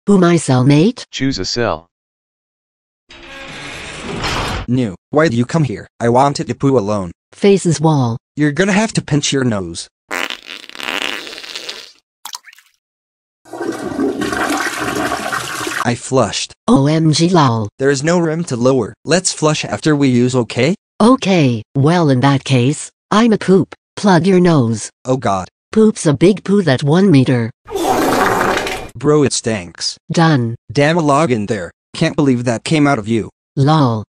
Who my cellmate? Choose a cell. New. Why do you come here? I wanted to poo alone. Faces wall. You're gonna have to pinch your nose. I flushed. OMG lol. There is no room to lower. Let's flush after we use, okay? Okay, well in that case, I'm a poop. Plug your nose. Oh god. Poop's a big poo that 1 meter. Bro, it stinks. Done. Damn a log in there. Can't believe that came out of you. Lol.